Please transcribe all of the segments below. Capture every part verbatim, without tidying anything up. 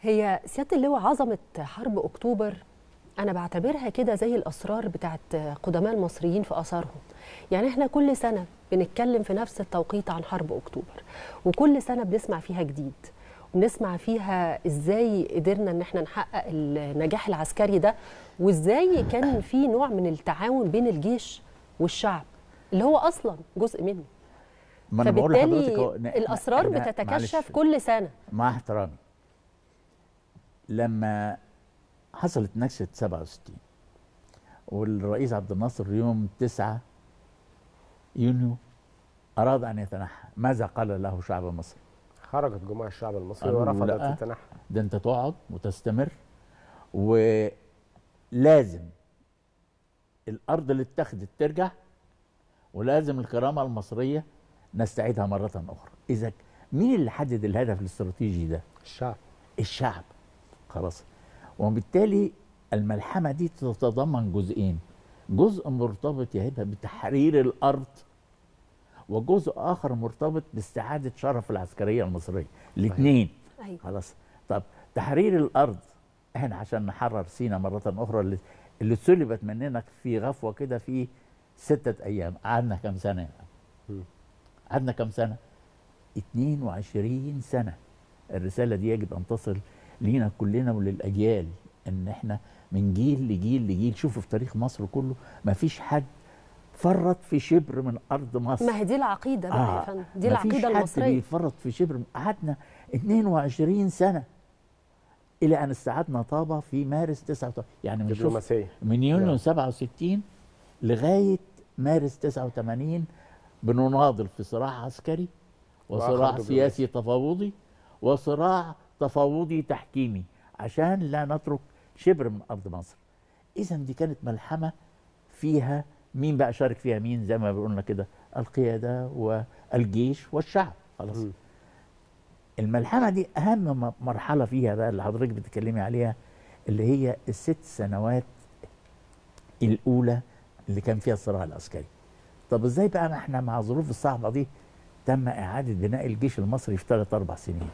هي سيادة اللواء عظمة حرب أكتوبر أنا بعتبرها كده زي الأسرار بتاعت قدماء المصريين في آثارهم. يعني إحنا كل سنة بنتكلم في نفس التوقيت عن حرب أكتوبر، وكل سنة بنسمع فيها جديد، ونسمع فيها إزاي قدرنا إن إحنا نحقق النجاح العسكري ده، وإزاي كان في نوع من التعاون بين الجيش والشعب اللي هو أصلا جزء منه. ما أنا بقول فبالتالي لحضرتك الأسرار بتتكشف كل سنة. مع احترامي، لما حصلت نكسة سبعة وستين والرئيس عبد الناصر يوم تسعة يونيو أراد أن يتنحى، ماذا قال له شعب مصر؟ خرجت جموع الشعب المصري ورفضت التنحي. ده أنت تقعد وتستمر، ولازم الأرض اللي اتخذت ترجع، ولازم الكرامة المصرية نستعيدها مرة أخرى. إذا مين اللي حدد الهدف الاستراتيجي ده؟ الشعب. الشعب. خلاص. وبالتالي الملحمة دي تتضمن جزئين، جزء مرتبط يا هبة بتحرير الأرض، وجزء آخر مرتبط باستعادة شرف العسكرية المصرية. الاثنين. أيوة. خلاص. طب تحرير الأرض، احنا عشان نحرر سينا مرة أخرى اللي, اللي سلبت مننا في غفوة كده في ستة أيام، قعدنا كم سنة يعني؟ قعدنا كم سنة؟ اتنين وعشرين سنة. الرسالة دي يجب أن تصل لينا كلنا وللأجيال، إن إحنا من جيل لجيل لجيل. شوفوا في تاريخ مصر كله ما فيش حد فرط في شبر من أرض مصر. ما هي دي العقيدة بقى آه يا فندم، دي العقيدة المصرية. ما فيش حد بيفرط في شبر. قعدنا اتنين وعشرين سنة إلى أن استعدنا طابة في مارس تسعة وثمانين، يعني من شوف من يونيو سبعة وستين لغاية مارس تسعة وثمانين بنناضل في صراع عسكري وصراع سياسي تفاوضي وصراع تفاوضي تحكيمي عشان لا نترك شبر من أرض مصر. إذا دي كانت ملحمة فيها مين بقى شارك فيها؟ مين؟ زي ما بيقولنا كده، القيادة والجيش والشعب. خلاص. م. الملحمة دي أهم مرحلة فيها بقى اللي حضرتك بتتكلمي عليها، اللي هي الست سنوات الأولى اللي كان فيها الصراع العسكري. طب إزاي بقى ما إحنا مع الظروف الصعبة دي تم إعادة بناء الجيش المصري في ثلاث أربع سنين؟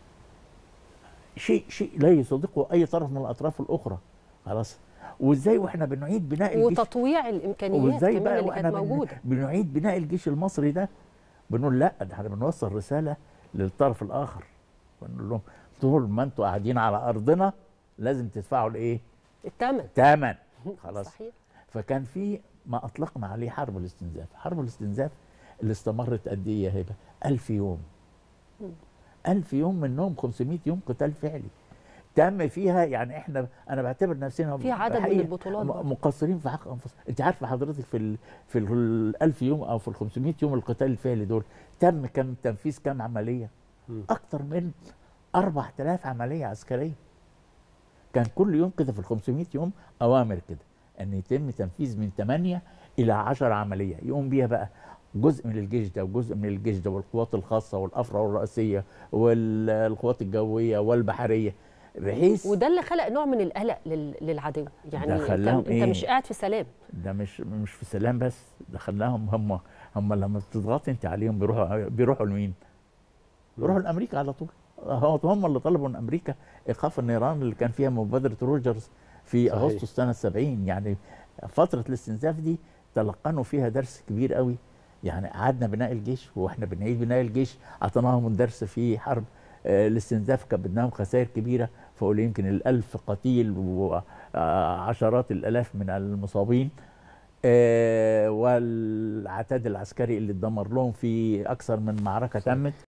شيء شيء لا يصدقه أي طرف من الأطراف الأخرى. خلاص. وإزاي وإحنا بنعيد بناء الجيش وتطويع الإمكانيات كمان اللي كانت موجودة، بنعيد بناء الجيش المصري ده، بنقول لا، ده احنا بنوصل رسالة للطرف الآخر، بنقول لهم طول ما أنتوا قاعدين على أرضنا لازم تدفعوا الإيه؟ الثمن. الثمن. خلاص. صحيح. فكان في ما أطلقنا عليه حرب الاستنزاف. حرب الاستنزاف اللي استمرت قد إيه يا هبة؟ ألف يوم. ألف يوم، منهم خمسمائة يوم قتال فعلي تم فيها. يعني احنا انا بعتبر نفسنا في عدد من البطولات مقصرين في حق انفسنا. انت عارفه حضرتك في ال في ال ألف يوم او في ال خمسمائة يوم القتال الفعلي دول تم كم تنفيذ كم عمليه؟ م. اكتر من أربعة آلاف عمليه عسكريه. كان كل يوم كده في ال خمسمائة يوم اوامر كده ان يتم تنفيذ من ثمانية الى عشرة عمليه يقوم بيها بقى جزء من الجيش ده وجزء من الجيش ده والقوات الخاصه والافرع والرئاسيه والقوات الجويه والبحريه، بحيث وده اللي خلق نوع من القلق للعدو. يعني انت, إيه؟ انت مش قاعد في سلام. ده مش مش في سلام بس، ده خلاهم هم هم لما بتضغطي انت عليهم بيروحوا بيروحوا لمين؟ بيروحوا لامريكا على طول. هم اللي طلبوا من امريكا ايقاف النيران اللي كان فيها مبادره روجرز في صحيح. اغسطس سنه سبعين. يعني فتره الاستنزاف دي تلقنوا فيها درس كبير قوي. يعني قعدنا بناء الجيش واحنا بنعيد بناء الجيش، اعطيناهم الدرس في حرب الاستنزاف، كبدناهم خسائر كبيره فوق يمكن الألف قتيل وعشرات الالاف من المصابين، والعتاد العسكري اللي اتدمر لهم في اكثر من معركه تمت.